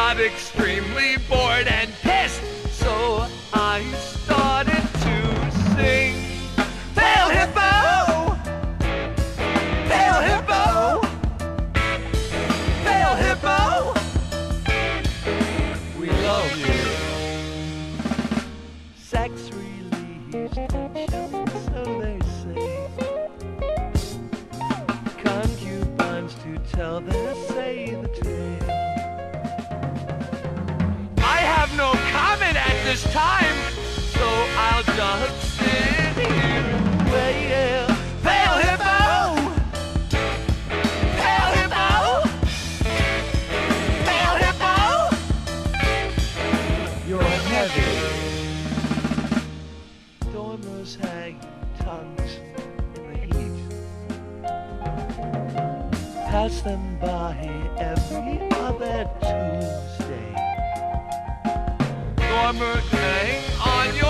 got extremely bored and pissed, so I started to sing. Pale Hippo! Pale Hippo! Pale Hippo! We love you. Sex relieves tension, so they say. Concubines to tell their say the tale. I have no comment at this time, so I'll just sit here and wail. Pale Hippo! Pale Hippo! Pale Hippo! You're heavy. Dormers hang tongues in the heat. Pass them by every other Tuesday. Dormer hang on your